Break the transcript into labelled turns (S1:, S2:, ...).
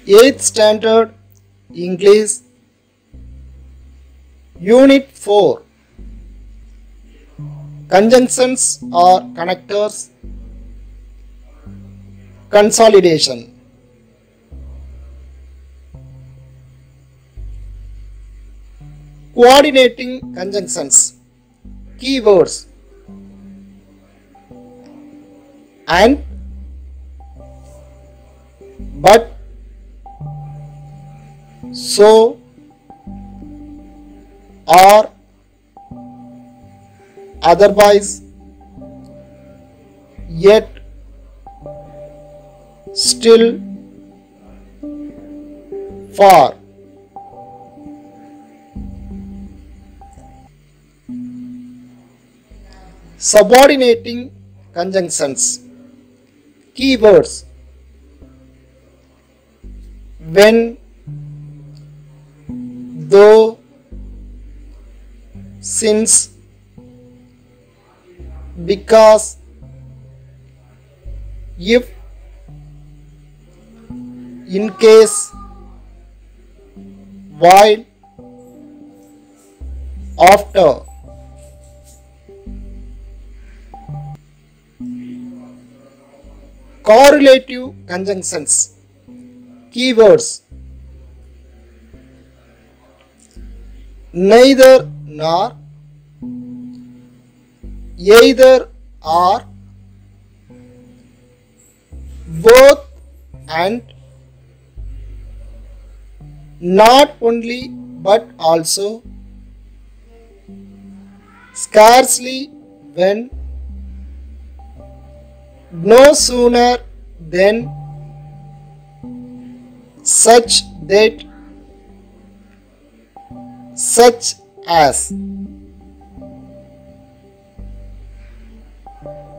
S1: 8th Standard English Unit 4 Conjunctions or connectors. Consolidation. Coordinating conjunctions. Keywords: and, but, so, or, otherwise, yet, still, for. Subordinating conjunctions. Keywords: when, though, since, because, if, in case, while, after. Correlative conjunctions. Keywords: neither nor, either or, both and, not only but also, scarcely when, no sooner than, such that, such as.